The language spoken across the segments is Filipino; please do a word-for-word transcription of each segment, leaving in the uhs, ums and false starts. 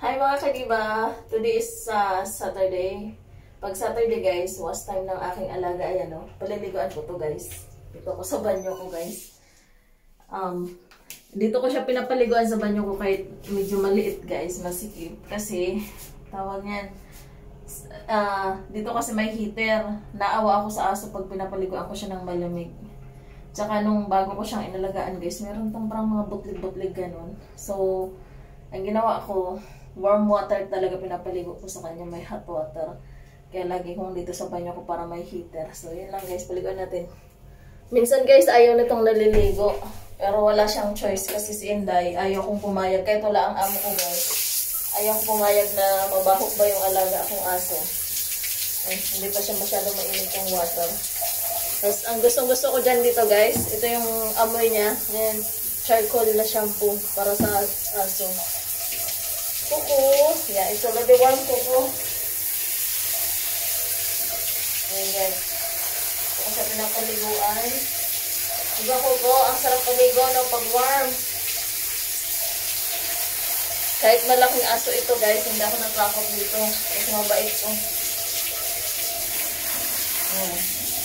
Hi mga kadiba! Today is uh, Saturday. Pag Saturday guys, was time ng aking alaga. Ayan o, paliliguan ko to guys. Dito ko sa banyo ko guys. Um, dito ko siya pinapaliguan sa banyo ko kahit medyo maliit guys, masikip. Kasi, tawag yan. Uh, dito kasi may heater. Naawa ako sa aso pag pinapaliguan ko siya ng malamig. Tsaka nung bago ko siyang inalagaan guys, meron tong parang mga butlig-butlig ganun. So, ang ginawa ko, warm water talaga pinapaligo ko sa kanya, may hot water. Kaya lagi kong dito sa banyo ko para may heater. So, yun lang guys, paliguan natin. Minsan guys, ayaw nitong naliligo. Pero wala siyang choice kasi si Inday, ayaw kong pumayag. Kahit wala ang amo ko guys, ayaw kong pumayag na mabaho ba yung alaga akong aso. Ay, hindi pa siya masyado mainit yung water. Tapos, ang gustong-gusto ko dyan dito guys, ito yung amoy niya. Ayan, charcoal na shampoo para sa aso. Kuko. Yeah, it's already warm kuko. Ayan guys. Ito sa pinapaliguan. Diba kuko, ang sarap paligo no, pag warm. Kahit malaking aso ito guys, hindi ako nagkakot dito. Kasi mabait ko. Ayan.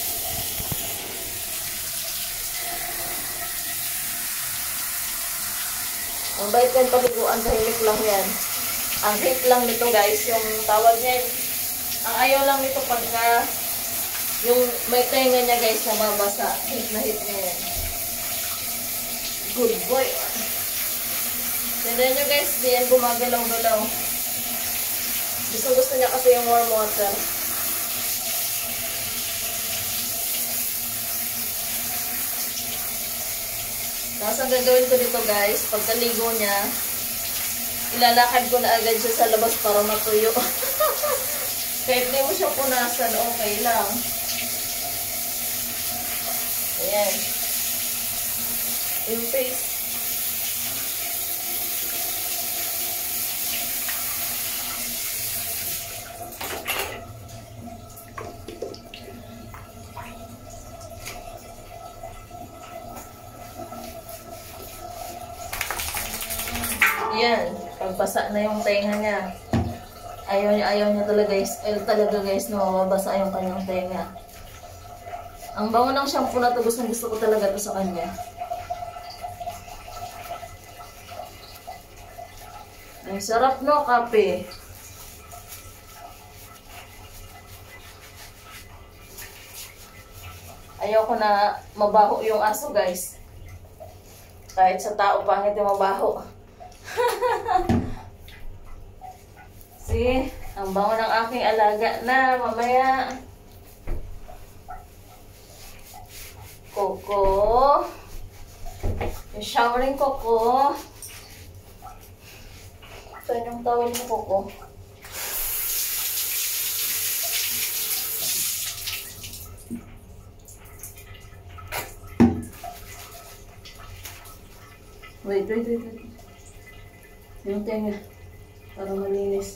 Ang bait yan paliguan, tahimik lang yan. Ang hate lang nito guys, yung tawag niya, ang ayaw lang nito pagka yung may tenga niya guys na mabasa. Hate na hate niya yan. Good boy. Tignan nyo guys, di yan gumagalaw-galaw. Gusto gusto niya kasi yung warm water. Tapos ang gagawin ko dito guys, pagkaligo niya, ilalakad ko na agad siya sa labas para matuyo. Kahit di mo siya punasan, okay lang. Ayan. Yung face. Yan, pagbasa na yung tenga niya. Ayaw niya, ayaw niya talaga guys. Eh, talaga guys, no, mabasa yung kanyang tenga. Ang bango ng shampoo na to, gusto, gusto ko talaga to sa kanya. Ang sarap no, kape. Ayaw ko na mabaho yung aso guys. Kahit sa tao pangit yung mabaho. See, ang bango ng aking alaga na mamaya. Coco. Yung showering Coco. Saan yung towel mo Coco? Wait, wait, wait, wait. Yung tenga. Para malinis.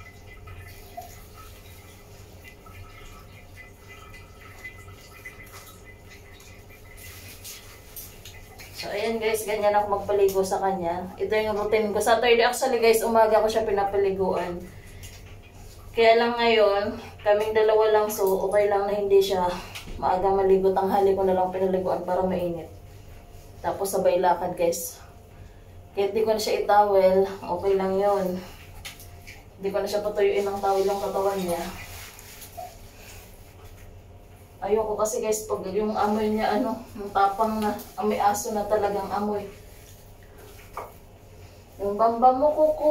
So, ayan guys, ganyan ako magpaligo sa kanya. Ito yung routine ko. Saturday actually guys, umaga ko siya pinapaliguan. Kaya lang ngayon, kaming dalawa lang, so okay lang na hindi siya maaga maligo. Tanghali ko na lang pinaliguan para mainit. Tapos sabay lakad guys. Kahit di ko na siya itawel, okay lang yun. Hindi ko na siya patuyuin ng tawel yung katawan niya. Ayoko kasi guys, pag yung amoy niya, ano, yung tapang na, amoy aso na talagang amoy. Yung bamba mo, Kuko.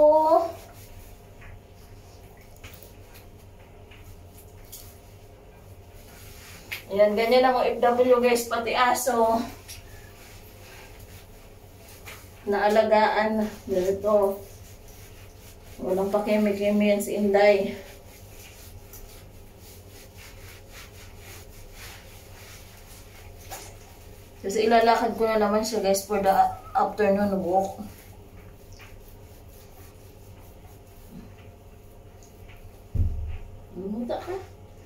Ayan, ganyan ang F W guys, pati aso. Naalagaan. Dito. Walang pakimi-kimi yan si Inday. Kasi ilalakad ko na naman siya guys for the afternoon walk. Lumunta ka.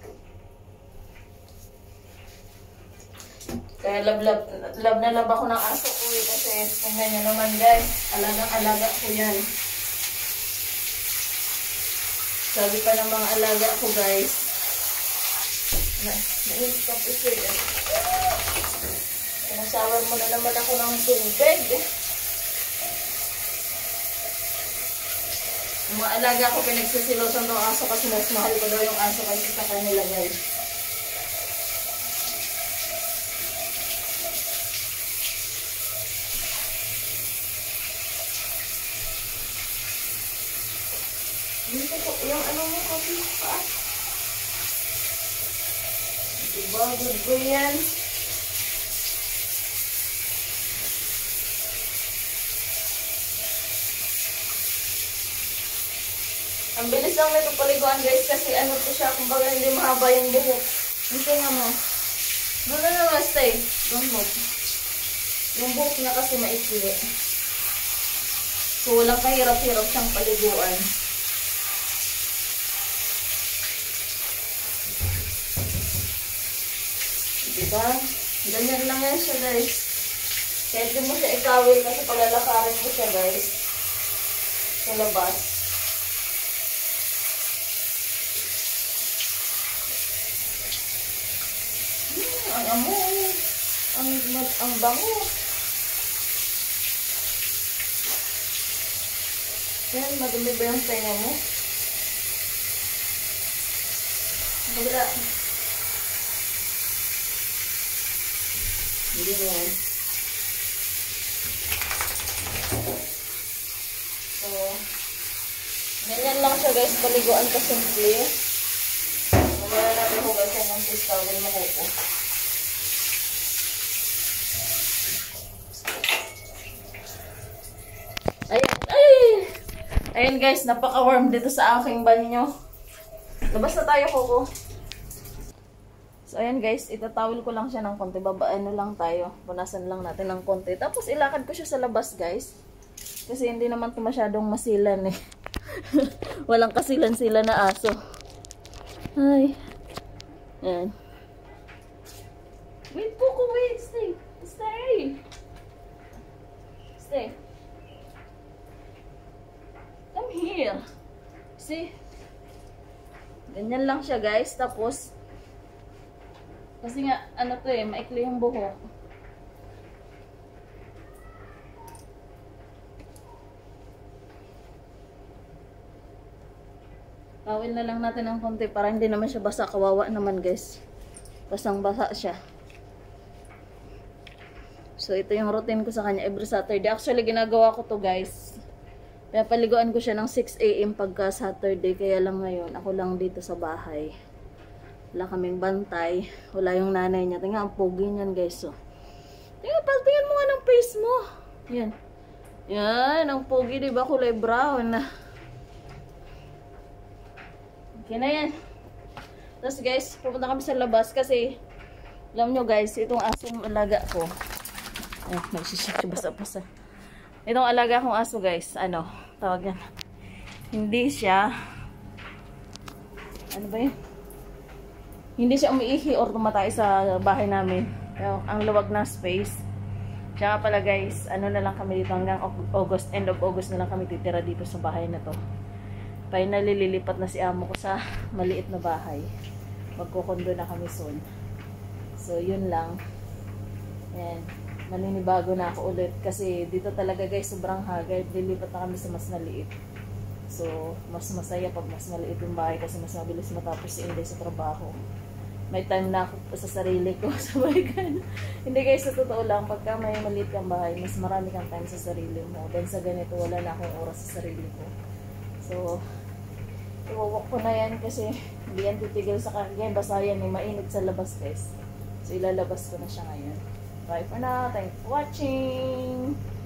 Kaya love, love, love na love ako ng aso ko eh, kasi tingnan nyo naman guys, alagang-alaga ko yan. Sabi pa ng mga alaga ko guys. Na, nainit ka po siya. Pinasawar mo na naman ako ng tubig. Yung mga alaga ko pinagsisilosan ng aso kasi mas mahal ko daw yung aso kasi sa kanila guys. Dito po, yung ano mo kasi pa. Diba, good ko yan. Ang bilis lang nito paliguan guys kasi ano to siya, kumbaga hindi mahaba yung buhok. Hindi nga mo. Doon na naman stay. Don't move. Yung buhok niya kasi maikli. So walang kahirap-hirap siyang paliguan. Diba? Ganyan lang yan siya guys. Kahit di mo siya ikawil kasi palalakarin mo siya guys. Sa labas. Hmm, ang amoy. Ang, ang bango. Yan, madumi ba yung tenga mo? Wala. Hindi na yan. So, ganyan lang siya guys, paliguan ka simple. Mamaya natin ko guys yung fish towel makuko. Ayan, ay! Ayan guys, napaka-warm dito sa aking banyo. Labas na tayo, Coco. So, ayan guys, itatawil ko lang siya ng konti. Babaan na lang tayo. Punasan lang natin ng konti. Tapos, ilakad ko siya sa labas, guys. Kasi hindi naman ito masyadong masilan eh. Walang kasilan-sila na aso. Ay. Ayan. Wait, Coco, wait. Stay. Stay. Stay. Come here. See? Ganyan lang siya, guys. Tapos, kasi nga, ano to eh, maikli yung buhok. Tawil na lang natin ng konti para hindi naman siya basa. Kawawa naman guys. Basang basa siya. So, ito yung routine ko sa kanya every Saturday. Actually, ginagawa ko to guys. Pinapaliguan ko siya ng six A M pagka Saturday. Kaya lang ngayon, ako lang dito sa bahay. Wala kaming bantay. Wala yung nanay niya. Tingnan, ang pogi niyan guys. So. Tingnan, tingnan mo nga ng face mo. Yan. Yan, ang pogi. Diba kulay brown? Okay na yan. Tapos guys, pupunta kami sa labas kasi alam nyo guys, itong asong alaga ko. Ay, nagsisik siya basa-basa. Itong alaga kong aso guys, ano, tawag yan. Hindi siya, ano ba yun? Hindi siya umiihi or tumatay sa bahay namin. Pero, ang luwag ng space. Kaya pala guys, ano na lang kami dito hanggang August, end of August na lang kami titira dito sa bahay na to. Finally, lilipat na si amo ko sa maliit na bahay. Magkukondo na kami soon. So, yun lang. Ayan. Maninibago na ako ulit. Kasi dito talaga guys, sobrang hagard. Lilipat na kami sa mas maliit. So, mas masaya pag mas maliit yung bahay kasi mas mabilis matapos si Inday sa trabaho. May time na ako sa sarili ko sa bahay. Hindi guys, sa totoo lang, pagka may maliit kang bahay, mas marami kang time sa sarili mo. Then sa ganito, wala na akong oras sa sarili ko. So, iwawak ko na yan kasi hindi yan titigil sa kanya. Basta yan, may mainit sa labas guys. So, ilalabas ko na siya ngayon. Bye for now. Thanks for watching.